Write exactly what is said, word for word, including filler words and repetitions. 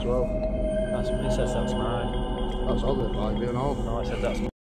as well. That's, he says that's mine. That's all it might be and all. No, I said that's